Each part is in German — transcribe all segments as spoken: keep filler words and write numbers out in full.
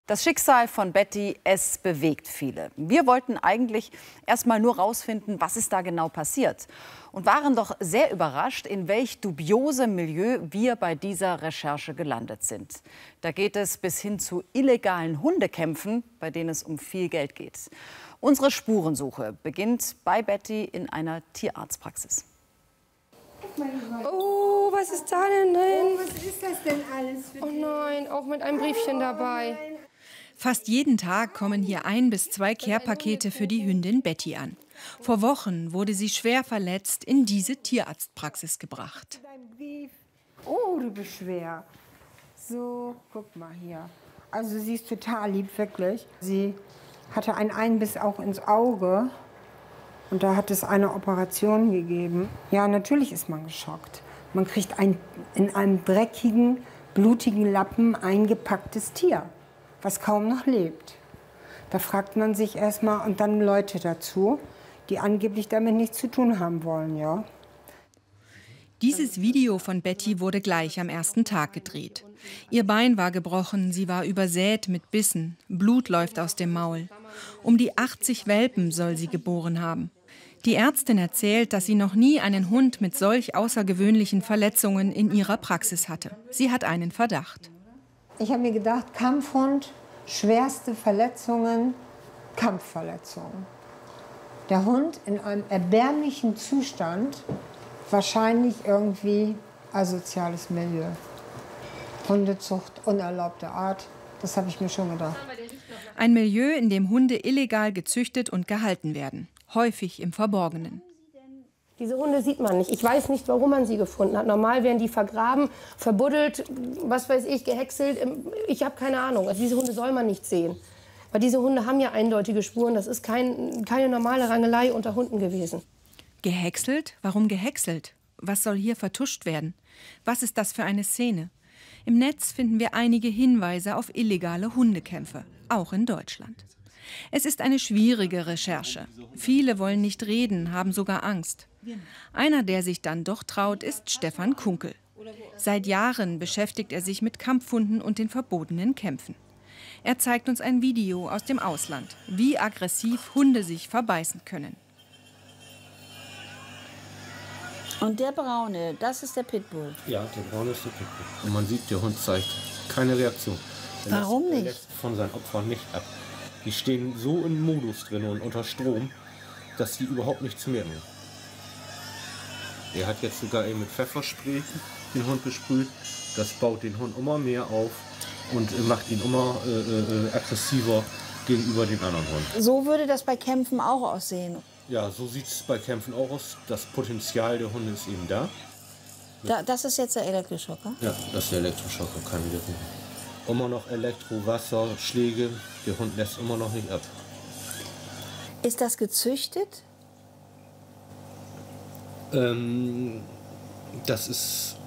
Das Schicksal von Betty, es bewegt viele. Wir wollten eigentlich erst mal nur rausfinden, was ist da genau passiert. Und waren doch sehr überrascht, in welch dubiosem Milieu wir bei dieser Recherche gelandet sind. Da geht es bis hin zu illegalen Hundekämpfen, bei denen es um viel Geld geht. Unsere Spurensuche beginnt bei Betty in einer Tierarztpraxis. Oh, was ist da denn drin? Oh, was ist das denn alles für Oh nein, auch mit einem Briefchen dabei. Fast jeden Tag kommen hier ein bis zwei Care-Pakete für die Hündin Betty an. Vor Wochen wurde sie schwer verletzt in diese Tierarztpraxis gebracht. Oh, du bist schwer. So, guck mal hier. Also sie ist total lieb, wirklich. Sie hatte einen Einbiss auch ins Auge. Und da hat es eine Operation gegeben. Ja, natürlich ist man geschockt. Man kriegt ein in einem dreckigen, blutigen Lappen eingepacktes Tier, was kaum noch lebt. Da fragt man sich erstmal, und dann Leute dazu, die angeblich damit nichts zu tun haben wollen, ja. Dieses Video von Betty wurde gleich am ersten Tag gedreht. Ihr Bein war gebrochen, sie war übersät mit Bissen, Blut läuft aus dem Maul. Um die achtzig Welpen soll sie geboren haben. Die Ärztin erzählt, dass sie noch nie einen Hund mit solch außergewöhnlichen Verletzungen in ihrer Praxis hatte. Sie hat einen Verdacht. Ich habe mir gedacht, Kampfhund, schwerste Verletzungen, Kampfverletzungen. Der Hund in einem erbärmlichen Zustand, wahrscheinlich irgendwie asoziales Milieu. Hundezucht, unerlaubte Art, das habe ich mir schon gedacht. Ein Milieu, in dem Hunde illegal gezüchtet und gehalten werden, häufig im Verborgenen. Diese Hunde sieht man nicht. Ich weiß nicht, warum man sie gefunden hat. Normal werden die vergraben, verbuddelt, was weiß ich, gehäckselt. Ich habe keine Ahnung. Also diese Hunde soll man nicht sehen. Weil diese Hunde haben ja eindeutige Spuren. Das ist kein, keine normale Rangelei unter Hunden gewesen. Gehäckselt? Warum gehäckselt? Was soll hier vertuscht werden? Was ist das für eine Szene? Im Netz finden wir einige Hinweise auf illegale Hundekämpfe, auch in Deutschland. Es ist eine schwierige Recherche. Viele wollen nicht reden, haben sogar Angst. Einer, der sich dann doch traut, ist Stefan Kunkel. Seit Jahren beschäftigt er sich mit Kampfhunden und den verbotenen Kämpfen. Er zeigt uns ein Video aus dem Ausland, wie aggressiv Hunde sich verbeißen können. Und der Braune, das ist der Pitbull? Ja, der Braune ist der Pitbull. Und man sieht, der Hund zeigt keine Reaktion. Er Warum lässt, nicht? Er lässt von seinen Opfern nicht ab. Die stehen so im Modus drin und unter Strom, dass sie überhaupt nichts merken. Er hat jetzt sogar eben mit Pfefferspray den Hund besprüht. Das baut den Hund immer mehr auf und macht ihn immer äh, äh, aggressiver gegenüber den anderen Hunden. So würde das bei Kämpfen auch aussehen. Ja, so sieht es bei Kämpfen auch aus. Das Potenzial der Hunde ist eben da. Da, das ist jetzt der Elektroschocker? Ja, das ist der Elektroschocker, kann wirken. Immer noch Elektro, Wasser, Schläge. Der Hund lässt immer noch nicht ab. Ist das gezüchtet? Ähm, das ist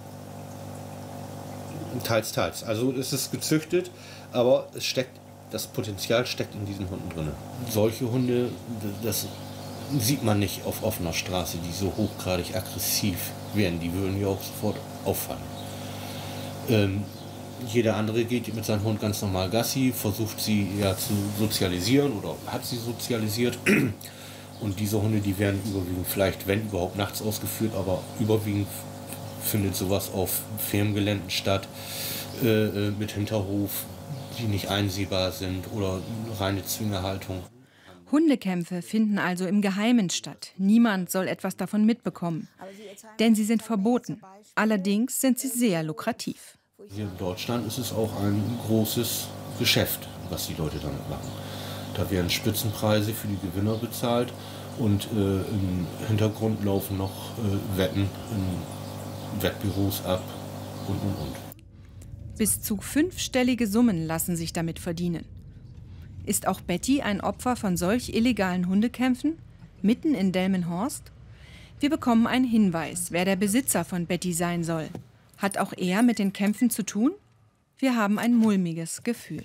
teils, teils. Also es ist gezüchtet, aber es steckt, das Potenzial steckt in diesen Hunden drin. Solche Hunde, das sieht man nicht auf offener Straße, die so hochgradig aggressiv werden. Die würden ja auch sofort auffallen. Ähm, Jeder andere geht mit seinem Hund ganz normal Gassi, versucht sie ja zu sozialisieren oder hat sie sozialisiert. Und diese Hunde, die werden überwiegend vielleicht, wenn überhaupt, nachts ausgeführt, aber überwiegend findet sowas auf Firmengeländen statt, äh, mit Hinterhof, die nicht einsehbar sind oder reine Zwingerhaltung. Hundekämpfe finden also im Geheimen statt. Niemand soll etwas davon mitbekommen. Denn sie sind verboten. Allerdings sind sie sehr lukrativ. Hier in Deutschland ist es auch ein großes Geschäft, was die Leute damit machen. Da werden Spitzenpreise für die Gewinner bezahlt und äh, im Hintergrund laufen noch äh, Wetten in Wettbüros ab und, und, und. Bis zu fünfstellige Summen lassen sich damit verdienen. Ist auch Betty ein Opfer von solch illegalen Hundekämpfen? Mitten in Delmenhorst? Wir bekommen einen Hinweis, wer der Besitzer von Betty sein soll. Hat auch er mit den Kämpfen zu tun? Wir haben ein mulmiges Gefühl.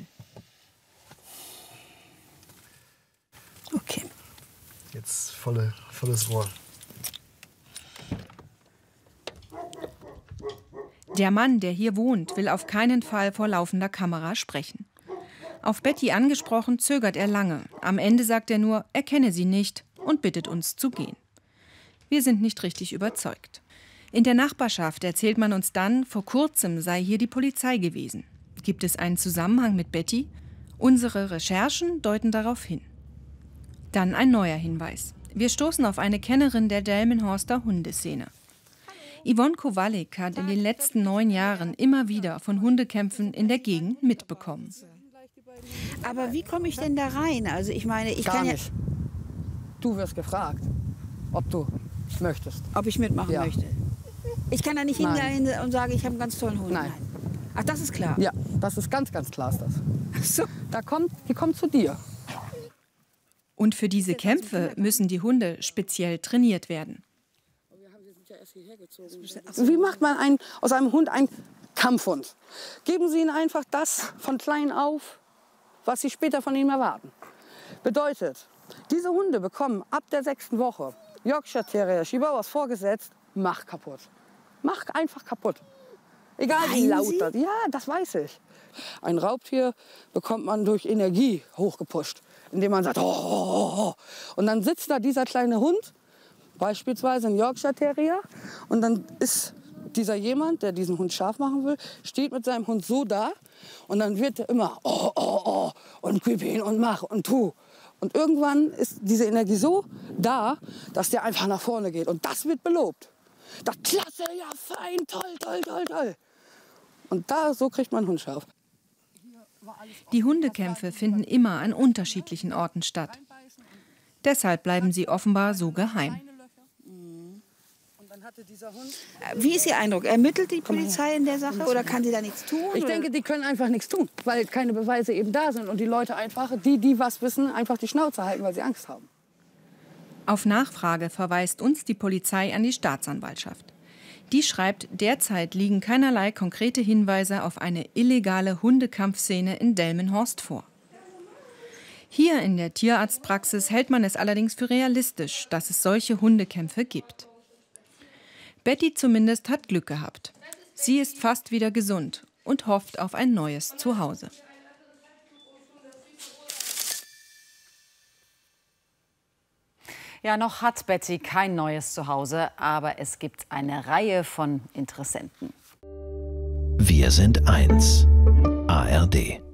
Okay. Jetzt volle, volles Rohr. Der Mann, der hier wohnt, will auf keinen Fall vor laufender Kamera sprechen. Auf Betty angesprochen, zögert er lange. Am Ende sagt er nur, er kenne sie nicht und bittet uns zu gehen. Wir sind nicht richtig überzeugt. In der Nachbarschaft erzählt man uns dann, vor kurzem sei hier die Polizei gewesen. Gibt es einen Zusammenhang mit Betty? Unsere Recherchen deuten darauf hin. Dann ein neuer Hinweis. Wir stoßen auf eine Kennerin der Delmenhorster Hundeszene. Yvonne Kowalik hat in den letzten neun Jahren immer wieder von Hundekämpfen in der Gegend mitbekommen. Aber wie komme ich denn da rein? Also ich meine, ich Gar kann ja, nicht. Du wirst gefragt, ob du möchtest. ob ich mitmachen Ja. möchte. Ich kann da nicht Nein. hingehen und sagen, ich habe einen ganz tollen Hund. Nein. Ach, das ist klar. Ja, das ist ganz, ganz klar. Ist das. Ach so. Da kommt, die kommt zu dir. Und für diese Kämpfe müssen die Hunde speziell trainiert werden. Wie macht man einen, aus einem Hund einen Kampfhund? Geben Sie ihnen einfach das von klein auf, was Sie später von ihm erwarten. Bedeutet, diese Hunde bekommen ab der sechsten Woche Yorkshire Terrier, Chihuahuas vorgesetzt, mach kaputt. Mach einfach kaputt. Egal wie Meinen laut Sie? das. Ja, das weiß ich. Ein Raubtier bekommt man durch Energie hochgepusht, indem man sagt, oh, oh, oh. Und dann sitzt da dieser kleine Hund, beispielsweise ein Yorkshire Terrier, und dann ist dieser jemand, der diesen Hund scharf machen will, steht mit seinem Hund so da und dann wird er immer oh, oh, oh und gib ihn und mach und tu. Und irgendwann ist diese Energie so da, dass der einfach nach vorne geht. Und das wird belobt. Das klasse, ja fein, toll, toll, toll, toll. Und da, so kriegt man einen Hund scharf. Die Hundekämpfe finden immer an unterschiedlichen Orten statt. Deshalb bleiben sie offenbar so geheim. Wie ist Ihr Eindruck? Ermittelt die Polizei in der Sache oder kann sie da nichts tun? Ich oder? denke, die können einfach nichts tun, weil keine Beweise eben da sind. Und die Leute einfach, die, die was wissen, einfach die Schnauze halten, weil sie Angst haben. Auf Nachfrage verweist uns die Polizei an die Staatsanwaltschaft. Die schreibt, derzeit liegen keinerlei konkrete Hinweise auf eine illegale Hundekampfszene in Delmenhorst vor. Hier in der Tierarztpraxis hält man es allerdings für realistisch, dass es solche Hundekämpfe gibt. Betty zumindest hat Glück gehabt. Sie ist fast wieder gesund und hofft auf ein neues Zuhause. Ja, noch hat Betty kein neues Zuhause, aber es gibt eine Reihe von Interessenten. Wir sind eins. A R D.